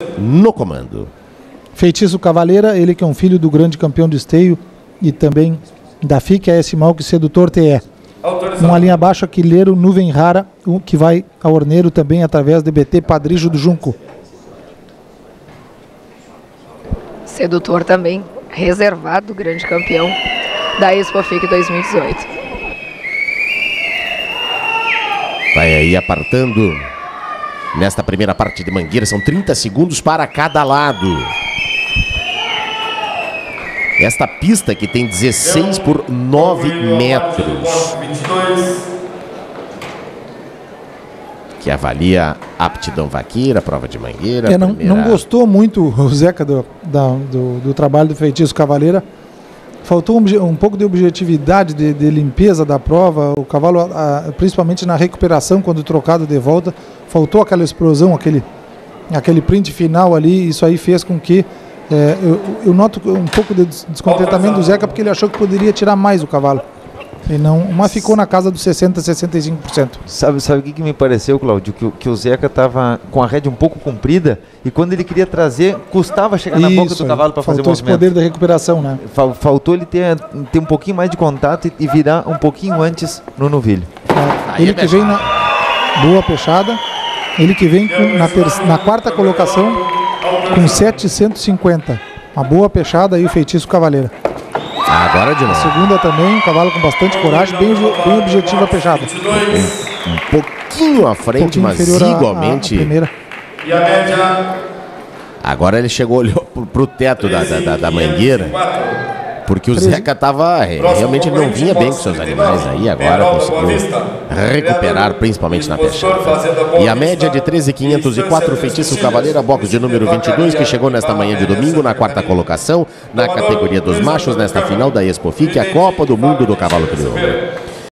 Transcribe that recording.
no comando. Feitiço Cavaleira, ele que é um filho do grande campeão de esteio e também da FIC, AS Malco Sedutor TE. Uma linha abaixo, Aquileiro, Nuvem Rara, que vai ao Orneiro também através do BT Padrijo do Junco. Sedutor também, reservado, grande campeão da Expo FIC 2018. Vai aí apartando nesta primeira parte de Mangueira, são 30 segundos para cada lado. Esta pista que tem 16 por 9 metros. Que avalia a aptidão vaqueira, prova de Mangueira. Não gostou muito o Zeca do trabalho do Feitiço Cavaleira. Faltou um pouco de objetividade, de limpeza da prova. O cavalo, principalmente na recuperação, quando trocado de volta, faltou aquela explosão, aquele print final ali. Isso aí fez com que eu noto um pouco de descontentamento do Zeca, porque ele achou que poderia tirar mais o cavalo. E não, uma ficou na casa dos 60%, 65%. Sabe o que me pareceu, Cláudio? Que o Zeca estava com a rédea um pouco comprida e quando ele queria trazer, custava chegar na boca do cavalo para fazer o movimento. Faltou esse poder da recuperação, né? Faltou ele ter um pouquinho mais de contato e virar um pouquinho antes no novilho. Ele que vem na boa peixada, ele que vem na quarta colocação com 750. Uma boa peixada e o Feitiço Cavaleira. Agora de novo. A segunda também, um cavalo com bastante coragem, bem objetivo a peixada. Um pouquinho à frente, mas igualmente. A primeira. E a média. Agora ele chegou, olhou pro teto da Mangueira, porque o Zeca tava realmente ele não vinha bem com seus animais aí, agora conseguiu recuperar, principalmente na peixada. E a média de 13.504, Feitiço Cavaleira, box de número 22, que chegou nesta manhã de domingo na quarta colocação, na categoria dos machos, nesta final da Expo FIC, a Copa do Mundo do Cavalo Crioulo.